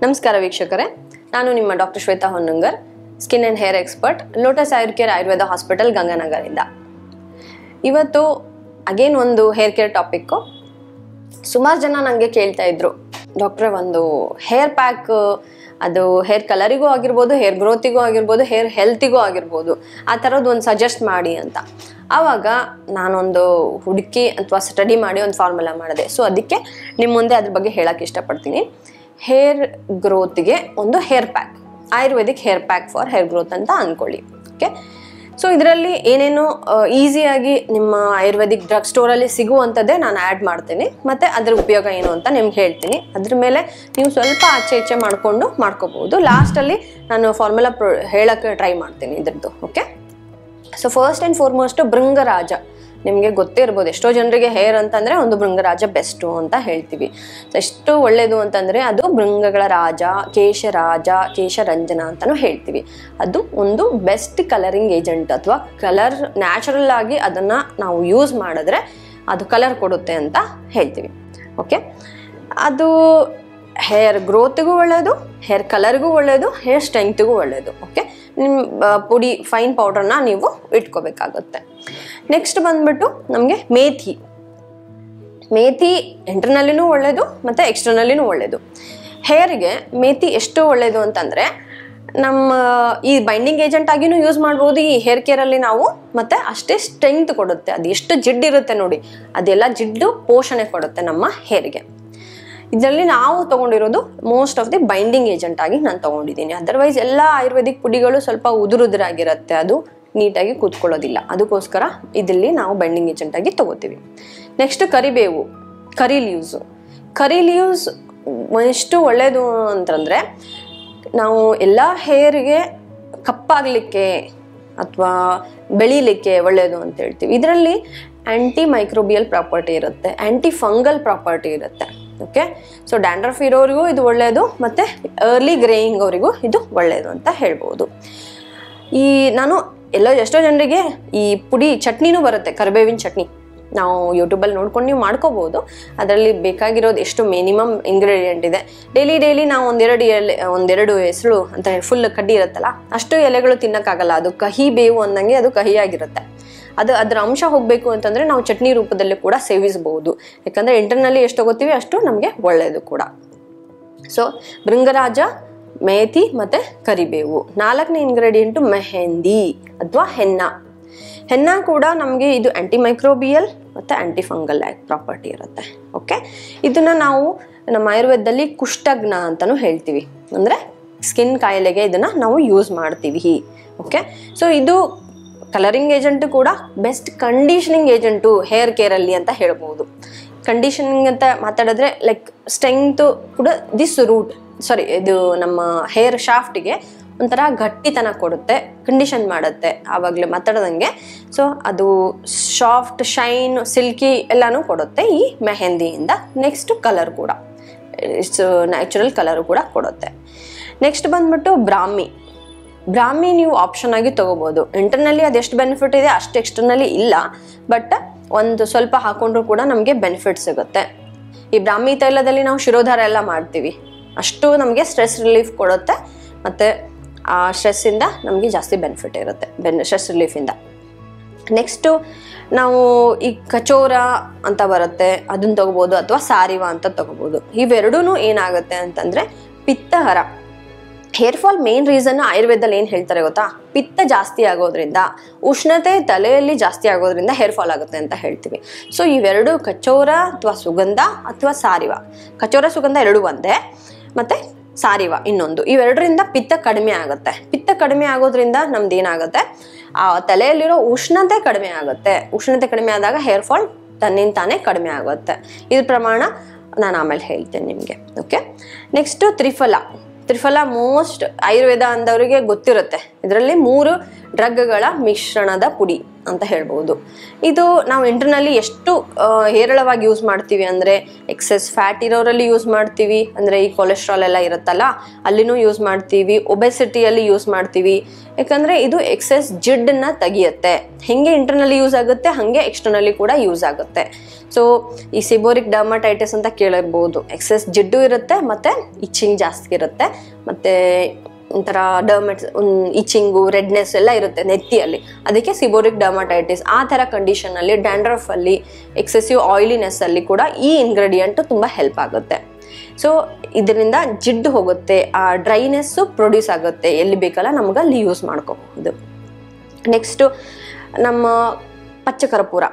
ನಮಸ್ಕಾರ ವೀಕ್ಷಕರೇ, ನಾನು ನಿಮ್ಮ doctor Shweta Honnangar, skin and hair expert, Lotus Ayur care Ayurveda hospital ಗಂಗಾನಗರಿಂದ. ಇವತ್ತು ಅಗೇನ್ ಒಂದು ಹೇರ್ ಕೇರ್ ಟಾಪಿಕ್ಕು. ಸುಮಾರು ಜನ ನನಗೆ ಕೇಳ್ತಾ ಇದ್ರು, ಡಾಕ್ಟ್ರೆ ಒಂದು ಹೇರ್ ಪ್ಯಾಕ್, ಅದು ಹೇರ್ ಕಲರಿಗೂ ಆಗಿರ್ಬೋದು, ಹೇರ್ ಗ್ರೋತಿಗೂ ಆಗಿರ್ಬೋದು, ಹೇರ್ ಹೆಲ್ತಿಗೂ ಆಗಿರ್ಬೋದು, ಆ ಥರದ್ದು ಒಂದು ಸಜೆಸ್ಟ್ ಮಾಡಿ ಅಂತ. ಆವಾಗ ನಾನೊಂದು ಹುಡುಕಿ ಅಥವಾ ಸ್ಟಡಿ ಮಾಡಿ ಒಂದು ಫಾರ್ಮುಲಾ ಮಾಡಿದೆ. ಸೊ ಅದಕ್ಕೆ ನಿಮ್ಮ ಮುಂದೆ ಅದ್ರ ಬಗ್ಗೆ ಹೇಳೋಕ್ಕೆ ಇಷ್ಟಪಡ್ತೀನಿ. ಹೇರ್ ಗ್ರೋತ್ಗೆ ಒಂದು hair pack, ayurvedic hair pack for hair growth ಅಂತ ಅಂದ್ಕೊಳ್ಳಿ. ಓಕೆ, ಸೊ ಇದರಲ್ಲಿ ಏನೇನು ಈಸಿಯಾಗಿ ನಿಮ್ಮ ಆಯುರ್ವೇದಿಕ್ ಡ್ರಗ್ ಸ್ಟೋರಲ್ಲಿ ಸಿಗುವಂಥದ್ದೇ ನಾನು ಆ್ಯಡ್ ಮಾಡ್ತೀನಿ, ಮತ್ತು ಅದ್ರ ಉಪಯೋಗ ಏನು ಅಂತ ನಿಮ್ಗೆ ಹೇಳ್ತೀನಿ. ಅದ್ರ ಮೇಲೆ ನೀವು ಸ್ವಲ್ಪ ಆಚೆ ಈಚೆ ಮಾಡ್ಕೋಬೋದು. ಲಾಸ್ಟಲ್ಲಿ ನಾನು ಫಾರ್ಮುಲಾ ಹೇಳೋಕ್ಕೆ ಟ್ರೈ ಮಾಡ್ತೀನಿ ಇದ್ರದ್ದು. Okay, so first and foremost bhringraj. ನಿಮಗೆ ಗೊತ್ತೇ ಇರ್ಬೋದು, ಎಷ್ಟೋ ಜನರಿಗೆ ಹೇರ್ ಅಂತಂದರೆ ಒಂದು ಭೃಂಗರಾಜ ಬೆಸ್ಟು ಅಂತ ಹೇಳ್ತೀವಿ. ಎಷ್ಟು ಒಳ್ಳೆಯದು ಅಂತಂದರೆ ಅದು ಭೃಂಗಗಳ ರಾಜ, ಕೇಶರಾಜ, ಕೇಶರಂಜನ ಅಂತಲೂ ಹೇಳ್ತೀವಿ. ಅದು ಒಂದು ಬೆಸ್ಟ್ ಕಲರಿಂಗ್ ಏಜೆಂಟ್, ಅಥವಾ ಕಲರ್ ನ್ಯಾಚುರಲ್ ಆಗಿ ಅದನ್ನು ನಾವು ಯೂಸ್ ಮಾಡಿದ್ರೆ ಅದು ಕಲರ್ ಕೊಡುತ್ತೆ ಅಂತ ಹೇಳ್ತೀವಿ. ಓಕೆ, ಅದು ಹೇರ್ ಗ್ರೋತಿಗೂ ಒಳ್ಳೆಯದು, ಹೇರ್ ಕಲರ್ಗೂ ಒಳ್ಳೆಯದು, ಹೇರ್ ಸ್ಟ್ರೆಂಗ್ತಿಗೂ ಒಳ್ಳೆಯದು. ಓಕೆ, ನಿಮ್ಮ ಪುಡಿ ಫೈನ್ ಪೌಡ್ರನ್ನ ನೀವು ಇಟ್ಕೋಬೇಕಾಗುತ್ತೆ. ನೆಕ್ಸ್ಟ್ ಬಂದ್ಬಿಟ್ಟು ನಮಗೆ ಮೇಥಿ. ಮೇಥಿ ಇಂಟರ್ನಲ್ಲಿನೂ ಒಳ್ಳೆಯದು ಮತ್ತು ಎಕ್ಸ್ಟರ್ನಲ್ಲಿನೂ ಒಳ್ಳೆಯದು. ಹೇರಿಗೆ ಮೇಥಿ ಎಷ್ಟು ಒಳ್ಳೆಯದು ಅಂತಂದರೆ, ನಮ್ಮ ಈ ಬೈಂಡಿಂಗ್ ಏಜೆಂಟ್ ಆಗಿನೂ ಯೂಸ್ ಮಾಡ್ಬೋದು ಈ ಹೇರ್ ಕೇರಲ್ಲಿ ನಾವು, ಮತ್ತು ಅಷ್ಟೇ ಸ್ಟ್ರೆಂಗ್ತ್ ಕೊಡುತ್ತೆ. ಅದು ಎಷ್ಟು ಜಿಡ್ಡಿರುತ್ತೆ ನೋಡಿ, ಅದೆಲ್ಲ ಜಿಡ್ಡು ಪೋಷಣೆ ಕೊಡುತ್ತೆ ನಮ್ಮ ಹೇರಿಗೆ. ಇದರಲ್ಲಿ ನಾವು ತೊಗೊಂಡಿರೋದು most of the binding agent ಆಗಿ ನಾನು ತೊಗೊಂಡಿದ್ದೀನಿ. ಅದರ್ವೈಸ್ ಎಲ್ಲ ಆಯುರ್ವೇದಿಕ್ ಪುಡಿಗಳು ಸ್ವಲ್ಪ ಉದುರುದುರಾಗಿರುತ್ತೆ, ಅದು ನೀಟಾಗಿ ಕೂತ್ಕೊಳ್ಳೋದಿಲ್ಲ. ಅದಕ್ಕೋಸ್ಕರ ಇದರಲ್ಲಿ ನಾವು ಬೈಂಡಿಂಗ್ ಏಜೆಂಟ್ ಆಗಿ ತೊಗೋತೀವಿ. ನೆಕ್ಸ್ಟ್ ಕರಿಬೇವು, ಕರಿ ಲೀವ್ಸು. ಕರಿ ಲೀವ್ಸ್ ಎಷ್ಟು ಒಳ್ಳೆಯದು ಅಂತಂದರೆ, ನಾವು ಎಲ್ಲ ಹೇರಿಗೆ ಕಪ್ಪಾಗಲಿಕ್ಕೆ ಅಥವಾ ಬೆಳೀಲಿಕ್ಕೆ ಒಳ್ಳೆಯದು ಅಂತ ಹೇಳ್ತೀವಿ. ಇದರಲ್ಲಿ ಆ್ಯಂಟಿ ಮೈಕ್ರೋಬಿಯಲ್ ಪ್ರಾಪರ್ಟಿ ಇರುತ್ತೆ, ಆ್ಯಂಟಿ ಫಂಗಲ್ ಪ್ರಾಪರ್ಟಿ ಇರುತ್ತೆ. ಓಕೆ, ಸೊ ಡ್ಯಾಂಡ್ರಫ್ ಇರೋರಿಗೂ ಇದು ಒಳ್ಳೆಯದು, ಮತ್ತು ಅರ್ಲಿ ಗ್ರೇಯಿಂಗ್ ಅವರಿಗೂ ಇದು ಒಳ್ಳೆಯದು ಅಂತ ಹೇಳ್ಬೋದು. ನಾನು ಎಷ್ಟೋ ಜನರಿಗೆ ಈ ಪುಡಿ ಚಟ್ನಿನೂ ಬರುತ್ತೆ, ಕರಿಬೇವಿನ ಚಟ್ನಿ. ನಾವು ಯೂಟ್ಯೂಬಲ್ಲಿ ನೋಡ್ಕೊಂಡು ನೀವು ಮಾಡ್ಕೋಬೋದು. ಅದರಲ್ಲಿ ಬೇಕಾಗಿರೋದು ಎಷ್ಟು ಮಿನಿಮಮ್ ಇಂಗ್ರೀಡಿಯೆಂಟ್ ಇದೆ. ಡೈಲಿ ನಾವು ಒಂದೆರಡು ಹೆಸರು ಅಂತ ಫುಲ್ ಕಡ್ಡಿ ಇರುತ್ತಲ್ಲ, ಅಷ್ಟು ಎಲೆಗಳು ತಿನ್ನೋಕ್ಕಾಗಲ್ಲ. ಅದು ಕಹಿ ಬೇವು ಅಂದಂಗೆ ಅದು ಕಹಿಯಾಗಿರುತ್ತೆ. ಅದರ ಅಂಶ ಹೋಗಬೇಕು ಅಂತಂದರೆ ನಾವು ಚಟ್ನಿ ರೂಪದಲ್ಲಿ ಕೂಡ ಸೇವಿಸ್ಬೋದು. ಯಾಕಂದರೆ ಇಂಟರ್ನಲ್ಲಿ ಎಷ್ಟು ತಗೋತೀವಿ ಅಷ್ಟು ನಮಗೆ ಒಳ್ಳೆಯದು ಕೂಡ. ಸೊ ಭೃಂಗರಾಜ, ಮೇಥಿ ಮತ್ತು ಕರಿಬೇವು. 4ನೇ ಇಂಗ್ರೀಡಿಯೆಂಟು ಮೆಹಂದಿ ಅಥವಾ ಹೆನ್ನ. ಹೆನ್ನ ಕೂಡ ನಮಗೆ ಇದು ಆ್ಯಂಟಿ ಮೈಕ್ರೋಬಿಯಲ್ ಮತ್ತು ಆ್ಯಂಟಿ ಫಂಗಲ್ ಪ್ರಾಪರ್ಟಿ ಇರುತ್ತೆ. ಓಕೆ, ಇದನ್ನು ನಾವು ನಮ್ಮ ಆಯುರ್ವೇದದಲ್ಲಿ ಕುಷ್ಠಗ್ನ ಅಂತಲೂ ಹೇಳ್ತೀವಿ. ಅಂದರೆ ಸ್ಕಿನ್ ಕಾಯಿಲೆಗೆ ಇದನ್ನು ನಾವು ಯೂಸ್ ಮಾಡ್ತೀವಿ. ಓಕೆ, ಸೊ ಇದು ಕಲರಿಂಗ್ ಏಜೆಂಟು ಕೂಡ, ಬೆಸ್ಟ್ ಕಂಡೀಷನಿಂಗ್ ಏಜೆಂಟು ಹೇರ್ ಕೇರಲ್ಲಿ ಅಂತ ಹೇಳ್ಬೋದು. ಕಂಡೀಷನಿಂಗ್ ಅಂತ ಮಾತಾಡಿದ್ರೆ ಲೈಕ್ ಸ್ಟ್ರೆಂಗ್ತು ಕೂಡ ಇದು ನಮ್ಮ ಹೇರ್ ಶಾಫ್ಟಿಗೆ ಒಂಥರ ಗಟ್ಟಿತನ ಕೊಡುತ್ತೆ, ಕಂಡೀಷನ್ ಮಾಡುತ್ತೆ ಆವಾಗಲೇ ಮಾತಾಡ್ದಂಗೆ. ಸೊ ಅದು ಸಾಫ್ಟ್, ಶೈನ್, ಸಿಲ್ಕಿ ಎಲ್ಲನೂ ಕೊಡುತ್ತೆ ಈ ಮೆಹಂದಿಯಿಂದ. ನೆಕ್ಸ್ಟ್ ಕಲರ್ ಕೂಡ, ಇಟ್ಸ್ ನ್ಯಾಚುರಲ್ ಕಲರು ಕೂಡ ಕೊಡುತ್ತೆ. ನೆಕ್ಸ್ಟ್ ಬಂದ್ಬಿಟ್ಟು ಬ್ರಾಹ್ಮಿ ನೀವು ಆಪ್ಷನ್ ಆಗಿ ತೊಗೋಬೋದು. ಇಂಟರ್ನಲ್ಲಿ ಅದೆಷ್ಟು ಬೆನಿಫಿಟ್ ಇದೆ ಅಷ್ಟು ಎಕ್ಸ್ಟರ್ನಲ್ಲಿ ಇಲ್ಲ, ಬಟ್ ಒಂದು ಸ್ವಲ್ಪ ಹಾಕೊಂಡ್ರೂ ಕೂಡ ನಮಗೆ ಬೆನಿಫಿಟ್ ಸಿಗುತ್ತೆ. ಈ ಬ್ರಾಹ್ಮಿ ತೈಲದಲ್ಲಿ ನಾವು ಶಿರೋಧಾರ ಎಲ್ಲ ಮಾಡ್ತೀವಿ, ಅಷ್ಟು ನಮಗೆ ಸ್ಟ್ರೆಸ್ ರಿಲೀಫ್ ಕೊಡುತ್ತೆ, ಮತ್ತು ಆ ಸ್ಟ್ರೆಸ್ಸಿಂದ ನಮಗೆ ಜಾಸ್ತಿ ಬೆನಿಫಿಟ್ ಇರುತ್ತೆ, ಸ್ಟ್ರೆಸ್ ರಿಲೀಫಿಂದ. ನೆಕ್ಸ್ಟು ನಾವು ಈ ಕಚೋರ ಅಂತ ಬರುತ್ತೆ, ಅದನ್ನು ತೊಗೋಬೋದು, ಅಥವಾ ಸಾರಿವ ಅಂತ ತೊಗೋಬೋದು. ಇವೆರಡೂ ಏನಾಗುತ್ತೆ ಅಂತಂದರೆ ಪಿತ್ತಹರ. ಹೇರ್ ಫಾಲ್ ಮೇನ್ ರೀಸನ್ ಆಯುರ್ವೇದದಲ್ಲಿ ಏನು ಹೇಳ್ತಾರೆ ಗೊತ್ತಾ? ಪಿತ್ತ ಜಾಸ್ತಿ ಆಗೋದ್ರಿಂದ, ಉಷ್ಣತೆ ತಲೆಯಲ್ಲಿ ಜಾಸ್ತಿ ಆಗೋದ್ರಿಂದ ಹೇರ್ ಫಾಲ್ ಆಗುತ್ತೆ ಅಂತ ಹೇಳ್ತೀವಿ. ಸೊ ಇವೆರಡು, ಕಚೋರ ಅಥವಾ ಸುಗಂಧ ಅಥವಾ ಸಾರಿವ. ಕಚೋರ ಸುಗಂಧ ಎರಡೂ ಒಂದೇ, ಮತ್ತು ಸಾರಿವ ಇನ್ನೊಂದು. ಇವೆರಡರಿಂದ ಪಿತ್ತ ಕಡಿಮೆ ಆಗುತ್ತೆ. ಪಿತ್ತ ಕಡಿಮೆ ಆಗೋದ್ರಿಂದ ನಮ್ದು ಏನಾಗುತ್ತೆ, ಆ ತಲೆಯಲ್ಲಿರೋ ಉಷ್ಣತೆ ಕಡಿಮೆ ಆಗುತ್ತೆ. ಉಷ್ಣತೆ ಕಡಿಮೆ ಆದಾಗ ಹೇರ್ ಫಾಲ್ ತನ್ನಿಂದ ತಾನೇ ಕಡಿಮೆ ಆಗುತ್ತೆ. ಇದ್ರ ಪ್ರಮಾಣ ನಾನು ಆಮೇಲೆ ಹೇಳ್ತೇನೆ ನಿಮಗೆ. Okay, next Triphala. Most Ayurveda ಅಂದವರಿಗೆ ಗೊತ್ತಿರುತ್ತೆ ಇದರಲ್ಲಿ 3 ಡ್ರಗ್ಗಳ ಮಿಶ್ರಣದ ಪುಡಿ ಅಂತ ಹೇಳ್ಬೋದು. ಇದು ನಾವು ಇಂಟರ್ನಲ್ಲಿ ಎಷ್ಟು ಹೇರಳವಾಗಿ ಯೂಸ್ ಮಾಡ್ತೀವಿ ಅಂದರೆ ಎಕ್ಸೆಸ್ ಫ್ಯಾಟ್ ಇರೋರಲ್ಲಿ ಯೂಸ್ ಮಾಡ್ತೀವಿ, ಅಂದರೆ ಈ ಕೊಲೆಸ್ಟ್ರಾಲ್ ಎಲ್ಲ ಇರುತ್ತಲ್ಲ ಅಲ್ಲಿನೂ ಯೂಸ್ ಮಾಡ್ತೀವಿ, ಒಬೆಸಿಟಿಯಲ್ಲಿ ಯೂಸ್ ಮಾಡ್ತೀವಿ. ಯಾಕಂದರೆ ಇದು ಎಕ್ಸೆಸ್ ಜಿಡ್ಡನ್ನ ತೆಗಿಯುತ್ತೆ. ಹೆಂಗೆ ಇಂಟರ್ನಲ್ಲಿ ಯೂಸ್ ಆಗುತ್ತೆ ಹಾಗೆ ಎಕ್ಸ್ಟರ್ನಲ್ಲಿ ಕೂಡ ಯೂಸ್ ಆಗುತ್ತೆ. ಸೊ ಈ ಸಿಬೋರಿಕ್ ಡರ್ಮಟೈಟಿಸ್ ಅಂತ ಕೇಳಿರ್ಬೋದು. ಎಕ್ಸೆಸ್ ಜಿಡ್ಡು ಇರುತ್ತೆ ಮತ್ತು ಇಚ್ಚಿಂಗ್ ಜಾಸ್ತಿ ಇರುತ್ತೆ, ಮತ್ತು ಒಂಥರ ಇಚಿಂಗು ರೆಡ್ನೆಸ್ ಎಲ್ಲ ಇರುತ್ತೆ ನೆತ್ತಿಯಲ್ಲಿ. ಅದಕ್ಕೆ ಸಿಬೋರಿಕ್ ಡರ್ಮಟೈಟಿಸ್. ಆ ಥರ ಕಂಡೀಷನಲ್ಲಿ ಡ್ಯಾಂಡ್ರಫಲ್ಲಿ ಎಕ್ಸೆಸಿವ್ ಆಯಿಲಿನೆಸ್ಸಲ್ಲಿ ಕೂಡ ಈ ಇಂಗ್ರೀಡಿಯೆಂಟ್ ತುಂಬ ಹೆಲ್ಪ್ ಆಗುತ್ತೆ. ಸೊ ಇದರಿಂದ ಜಿಡ್ಡು ಹೋಗುತ್ತೆ, ಆ ಡ್ರೈನೆಸ್ಸು ಪ್ರೊಡ್ಯೂಸ್ ಆಗುತ್ತೆ, ಎಲ್ಲಿ ಬೇಕಲ್ಲ ನಮ್ಗೆ ಅಲ್ಲಿ ಯೂಸ್ ಮಾಡ್ಕೋಬಹುದು. ನೆಕ್ಸ್ಟು ನಮ್ಮ ಪಚ್ಚಕರ್ಪೂರ.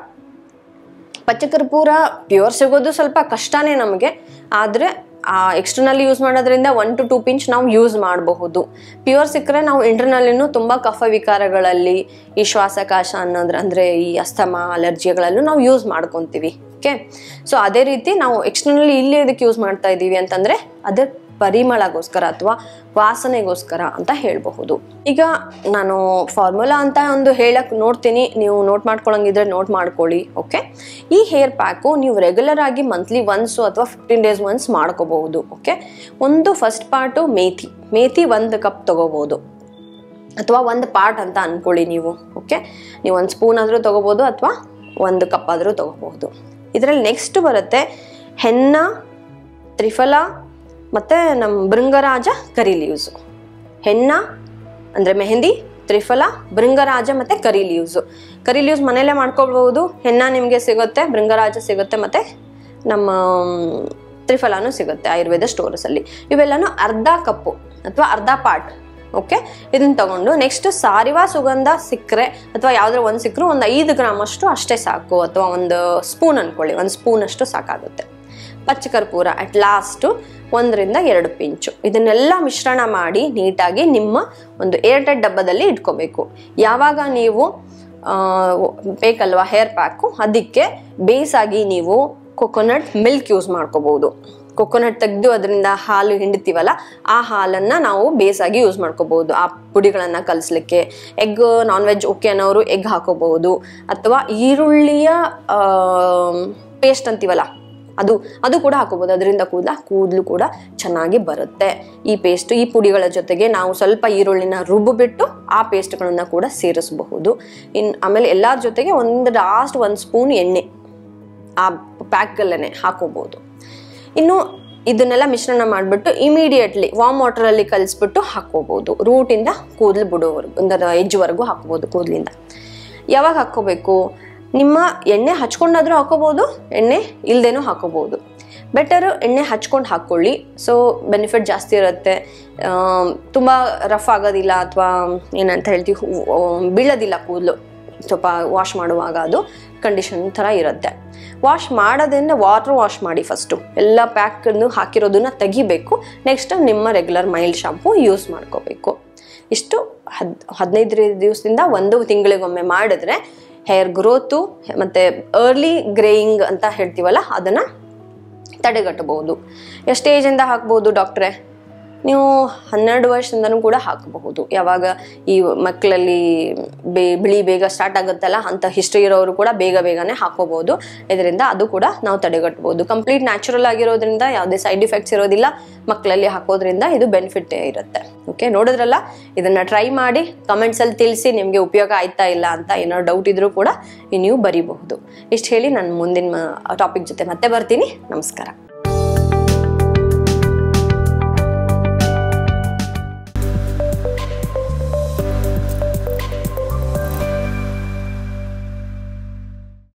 ಪಚ್ಚಕರ್ಪೂರ ಪ್ಯೂರ್ ಸಿಗೋದು ಸ್ವಲ್ಪ ಕಷ್ಟನೇ ನಮಗೆ, ಆದರೆ ಎಕ್ಸ್ಟರ್ನಲ್ಲಿ ಯೂಸ್ ಮಾಡೋದ್ರಿಂದ 1 to 2 ಪಿಂಚ್ ನಾವು ಯೂಸ್ ಮಾಡಬಹುದು. ಪ್ಯೂರ್ ಸಿಕ್ಕರೆ ನಾವು ಇಂಟರ್ನಲ್ಲಿನೂ ತುಂಬ ಕಫ ವಿಕಾರಗಳಲ್ಲಿ, ಈ ಶ್ವಾಸಕಾಶ ಅಂದರೆ ಈ ಅಸ್ತಮಾ ಅಲರ್ಜಿಗಳಲ್ಲೂ ನಾವು ಯೂಸ್ ಮಾಡ್ಕೊತೀವಿ. ಓಕೆ, ಸೊ ಅದೇ ರೀತಿ ನಾವು ಎಕ್ಸ್ಟರ್ನಲ್ಲಿ ಇಲ್ಲಿ ಇದಕ್ಕೆ ಯೂಸ್ ಮಾಡ್ತಾ ಇದ್ದೀವಿ ಅಂತಂದರೆ ಅದೇ ಪರಿಮಳಗೋಸ್ಕರ ಅಥವಾ ವಾಸನೆಗೋಸ್ಕರ ಅಂತ ಹೇಳಬಹುದು. ಈಗ ನಾನು ಫಾರ್ಮುಲಾ ಅಂತ ಒಂದು ಹೇಳಕ್ಕೆ ನೋಡ್ತೀನಿ, ನೀವು ನೋಟ್ ಮಾಡ್ಕೊಳ್ಳಂಗಿದ್ರೆ ನೋಟ್ ಮಾಡ್ಕೊಳ್ಳಿ. ಓಕೆ, ಈ ಹೇರ್ ಪ್ಯಾಕು ನೀವು ರೆಗ್ಯುಲರ್ ಆಗಿ ಮಂತ್ಲಿ ಒನ್ಸು ಅಥವಾ 15 days ಒನ್ಸ್ ಮಾಡ್ಕೋಬಹುದು. ಓಕೆ, ಒಂದು ಫಸ್ಟ್ ಪಾರ್ಟು ಮೇಥಿ 1 ಕಪ್ ತಗೋಬಹುದು, ಅಥವಾ 1 ಪಾರ್ಟ್ ಅಂತ ಅಂದ್ಕೊಳ್ಳಿ ನೀವು. ಓಕೆ, ನೀವು 1 ಸ್ಪೂನ್ ಆದರೂ ತಗೋಬಹುದು ಅಥವಾ 1 ಕಪ್ ಆದರೂ ತಗೋಬಹುದು. ಇದರಲ್ಲಿ ನೆಕ್ಸ್ಟ್ ಬರುತ್ತೆ ಹೆನ್ನ, ತ್ರಿಫಲ ಮತ್ತು ನಮ್ಮ ಭೃಂಗರಾಜ ಕರಿ ಲೀವ್ಸು. ಹೆನ್ನ ಅಂದರೆ ಮೆಹಂದಿ, ತ್ರಿಫಲ, ಭೃಂಗರಾಜ ಮತ್ತು ಕರಿ ಲೀವ್ಸು. ಕರಿ ಲೀವ್ಸ್ ಮನೆಯಲ್ಲೇ ಮಾಡ್ಕೊಳ್ಬಹುದು. ಹೆನ್ನ ನಿಮಗೆ ಸಿಗುತ್ತೆ, ಭೃಂಗರಾಜ ಸಿಗುತ್ತೆ, ಮತ್ತು ನಮ್ಮ ತ್ರಿಫಲಾನು ಸಿಗುತ್ತೆ ಆಯುರ್ವೇದ ಸ್ಟೋರ್ಸಲ್ಲಿ. ಇವೆಲ್ಲನೂ ಅರ್ಧ ಕಪ್ಪು ಅಥವಾ ಅರ್ಧ ಪಾರ್ಟ್. ಓಕೆ, ಇದನ್ನು ತಗೊಂಡು ನೆಕ್ಸ್ಟ್ ಸಾರಿವಾ ಸುಗಂಧ ಸಿಕ್ಕರೆ ಅಥವಾ ಯಾವುದಾದ್ರು 1 ಸಿಕ್ಕರೂ ಒಂದು 5 ಗ್ರಾಮ್ ಅಷ್ಟು ಅಷ್ಟೇ ಸಾಕು, ಅಥವಾ 1 ಸ್ಪೂನ್ ಅಂದ್ಕೊಳ್ಳಿ, 1 ಸ್ಪೂನ್ ಅಷ್ಟು ಸಾಕಾಗುತ್ತೆ. ಪಚ್ಚಕರ್ಪೂರ ಅಟ್ ಲಾಸ್ಟು 1 ರಿಂದ 2 ಪಿಂಚು. ಇದನ್ನೆಲ್ಲ ಮಿಶ್ರಣ ಮಾಡಿ ನೀಟಾಗಿ ನಿಮ್ಮ ಒಂದು ಏರ್ಟೈಟ್ ಡಬ್ಬದಲ್ಲಿ ಇಟ್ಕೋಬೇಕು. ಯಾವಾಗ ನೀವು ಬೇಕಲ್ವಾ ಹೇರ್ ಪ್ಯಾಕು, ಅದಕ್ಕೆ ಬೇಸಾಗಿ ನೀವು ಕೊಕೊನಟ್ ಮಿಲ್ಕ್ ಯೂಸ್ ಮಾಡ್ಕೋಬಹುದು. ಕೊಕೊನಟ್ ತೆಗೆದು ಅದರಿಂದ ಹಾಲು ಹಿಂಡ್ತೀವಲ್ಲ, ಆ ಹಾಲನ್ನು ನಾವು ಬೇಸಾಗಿ ಯೂಸ್ ಮಾಡ್ಕೋಬಹುದು. ಆ ಪುಡಿಗಳನ್ನು ಕಲಿಸ್ಲಿಕ್ಕೆ ಎಗ್, ನಾನ್ ವೆಜ್ ಓಕೆ ಅನ್ನೋರು ಎಗ್ ಹಾಕೋಬಹುದು, ಅಥವಾ ಈರುಳ್ಳಿಯ ಪೇಸ್ಟ್ ಅಂತೀವಲ್ಲ ಅದು ಕೂಡ ಹಾಕೋಬಹುದು. ಅದರಿಂದ ಕೂದಲು ಕೂಡ ಚೆನ್ನಾಗಿ ಬರುತ್ತೆ. ಈ ಪೇಸ್ಟ್, ಈ ಪುಡಿಗಳ ಜೊತೆಗೆ ನಾವು ಸ್ವಲ್ಪ ಈರುಳ್ಳಿನ ರುಬ್ಬಿಬಿಟ್ಟು ಆ ಪೇಸ್ಟ್ಗಳನ್ನು ಕೂಡ ಸೇರಿಸಬಹುದು. ಆಮೇಲೆ ಎಲ್ಲರ ಜೊತೆಗೆ ಲಾಸ್ಟ್ 1 ಸ್ಪೂನ್ ಎಣ್ಣೆ ಆ ಪ್ಯಾಕ್ಗಲ್ಲೇ ಹಾಕೋಬಹುದು. ಇನ್ನು ಇದನ್ನೆಲ್ಲ ಮಿಶ್ರಣ ಮಾಡಿಬಿಟ್ಟು ಇಮಿಡಿಯೇಟ್ಲಿ ವಾರ್ಮ್ ವಾಟರಲ್ಲಿ ಕಲಿಸ್ಬಿಟ್ಟು ಹಾಕೋಬಹುದು. ರೂಟಿಂದ ಕೂದಲು ಬಿಡೋವರೆಗೂ, ಅಂದರೆ ಎಜ್ವರೆಗೂ ಹಾಕೋಬಹುದು ಕೂದಲಿಂದ. ಯಾವಾಗ ಹಾಕ್ಕೋಬೇಕು? ನಿಮ್ಮ ಎಣ್ಣೆ ಹಚ್ಕೊಂಡಾದರೂ ಹಾಕೋಬಹುದು, ಎಣ್ಣೆ ಇಲ್ಲದೇನೂ ಹಾಕೋಬಹುದು. ಬೆಟರು ಎಣ್ಣೆ ಹಚ್ಕೊಂಡು ಹಾಕ್ಕೊಳ್ಳಿ. ಸೊ ಬೆನಿಫಿಟ್ ಜಾಸ್ತಿ ಇರುತ್ತೆ. ತುಂಬ ರಫ್ ಆಗೋದಿಲ್ಲ, ಅಥವಾ ಏನಂತ ಹೇಳ್ತೀವಿ ಬೀಳೋದಿಲ್ಲ ಕೂದಲು. ಸ್ವಲ್ಪ ವಾಶ್ ಮಾಡುವಾಗ ಅದು ಕಂಡೀಷನ್ ಥರ ಇರುತ್ತೆ. ವಾಶ್ ಮಾಡೋದ್ರಿಂದ ವಾಟರ್ ವಾಶ್ ಮಾಡಿ ಫಸ್ಟು. ಎಲ್ಲ ಪ್ಯಾಕನ್ನು ಹಾಕಿರೋದನ್ನ ತೆಗಿಬೇಕು. ನೆಕ್ಸ್ಟ್ ನಿಮ್ಮ ರೆಗ್ಯುಲರ್ ಮೈಲ್ಡ್ ಶಾಂಪು ಯೂಸ್ ಮಾಡ್ಕೋಬೇಕು. ಇಷ್ಟು 15 ದಿವಸದಿಂದ 1 ತಿಂಗಳಿಗೊಮ್ಮೆ ಮಾಡಿದ್ರೆ ಹೇರ್ ಗ್ರೋತು ಮತ್ತು ಅರ್ಲಿ ಗ್ರೇಯಿಂಗ್ ಅಂತ ಹೇಳ್ತೀವಲ್ಲ ಅದನ್ನು ತಡೆಗಟ್ಟಬಹುದು. ಎಷ್ಟು ಏಜಿಂದ ಹಾಕ್ಬೋದು ಡಾಕ್ಟ್ರೆ? ನೀವು 12 ವರ್ಷದಿಂದನೂ ಕೂಡ ಹಾಕಬಹುದು. ಯಾವಾಗ ಈ ಮಕ್ಕಳಲ್ಲಿ ಬಿಳಿ ಬೇಗ ಸ್ಟಾರ್ಟ್ ಆಗುತ್ತಲ್ಲ ಅಂತ ಹಿಸ್ಟ್ರಿ ಇರೋರು ಕೂಡ ಬೇಗನೆ ಹಾಕೋಬಹುದು. ಇದರಿಂದ ಅದು ಕೂಡ ನಾವು ತಡೆಗಟ್ಟಬಹುದು. ಕಂಪ್ಲೀಟ್ ನ್ಯಾಚುರಲ್ ಆಗಿರೋದ್ರಿಂದ ಯಾವುದೇ ಸೈಡ್ ಇಫೆಕ್ಟ್ಸ್ ಇರೋದಿಲ್ಲ. ಮಕ್ಕಳಲ್ಲಿ ಹಾಕೋದ್ರಿಂದ ಇದು ಬೆನಿಫಿಟ್ ಇರುತ್ತೆ. ಓಕೆ, ನೋಡಿದ್ರಲ್ಲ, ಇದನ್ನ ಟ್ರೈ ಮಾಡಿ ಕಮೆಂಟ್ಸಲ್ಲಿ ತಿಳಿಸಿ ನಿಮಗೆ ಉಪಯೋಗ ಆಯ್ತಾ ಇಲ್ಲ ಅಂತ. ಏನೋ ಡೌಟ್ ಇದ್ರೂ ಕೂಡ ನೀವು ಬರೀಬಹುದು. ಇಷ್ಟು ಹೇಳಿ ನಾನು ಮುಂದಿನ ಟಾಪಿಕ್ ಜೊತೆ ಮತ್ತೆ ಬರ್ತೀನಿ. ನಮಸ್ಕಾರ.